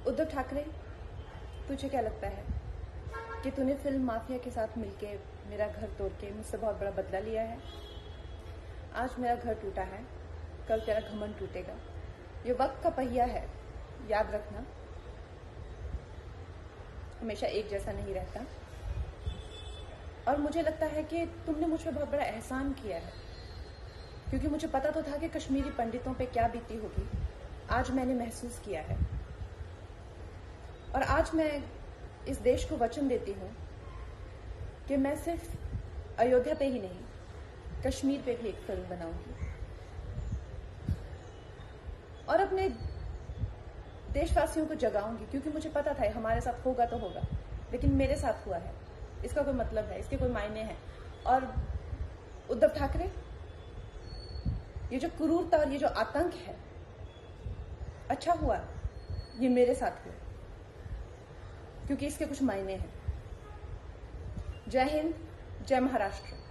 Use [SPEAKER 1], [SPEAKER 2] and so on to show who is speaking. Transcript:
[SPEAKER 1] उद्धव ठाकरे, तुझे क्या लगता है कि तूने फिल्म माफिया के साथ मिलके मेरा घर तोड़ के मुझसे बहुत बड़ा बदला लिया है? आज मेरा घर टूटा है, कल तेरा घमंड टूटेगा। ये वक्त का पहिया है, याद रखना, हमेशा एक जैसा नहीं रहता। और मुझे लगता है कि तुमने मुझ पर बहुत बड़ा एहसान किया है, क्योंकि मुझे पता तो था कि कश्मीरी पंडितों पे क्या बीती होगी। आज मैंने महसूस किया है, और आज मैं इस देश को वचन देती हूँ कि मैं सिर्फ अयोध्या पे ही नहीं, कश्मीर पे भी एक फिल्म बनाऊंगी और अपने देशवासियों को जगाऊंगी, क्योंकि मुझे पता था हमारे साथ होगा तो होगा, लेकिन मेरे साथ हुआ है, इसका कोई मतलब है, इसके कोई मायने हैं। और उद्धव ठाकरे, ये जो क्रूरता और ये जो आतंक है, अच्छा हुआ ये मेरे साथ हुआ, क्योंकि इसके कुछ मायने हैं। जय हिंद, जय महाराष्ट्र।